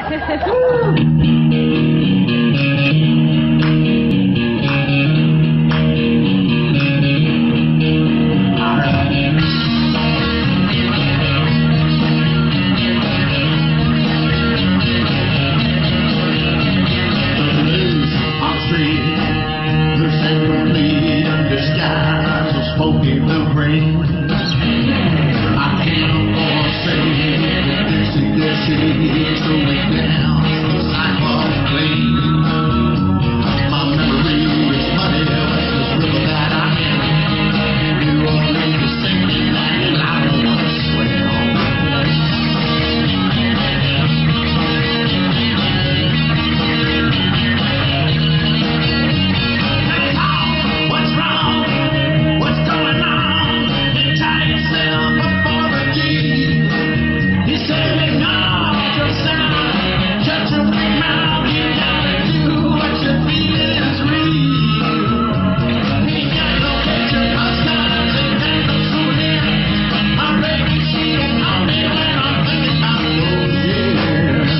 Smoking the rain. I can't forsake this is going down the sidewalk lane. My memory is muddy with this river that I am. New Orleans is singing and I don't want to swim. What's wrong? What's going on? You tie yourself up for the deed. You say acknowledge yourself. Shut your big mouth. You gotta do what you feel is real. You gotta get your customs and hand them souvenir. My baby, she don't know me when I'm thinking about those years.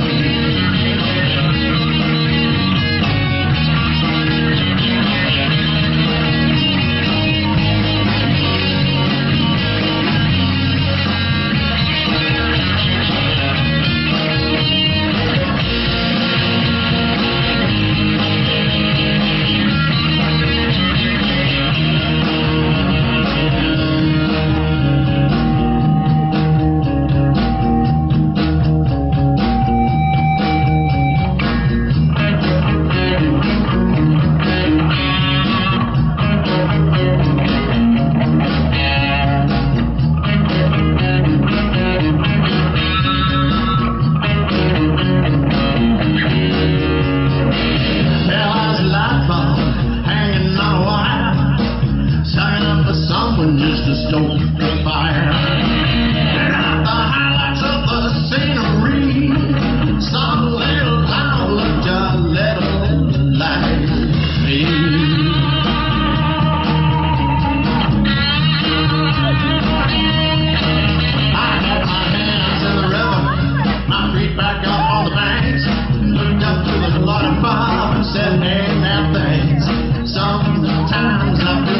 Someone just to stoke the fire. Turn out the highlights of the scenery. Some little town looked a little like me. I had my hands in the river, my feet back up on the banks. Looked up to the Lord above and said, "Ain't that things?" Sometimes I feel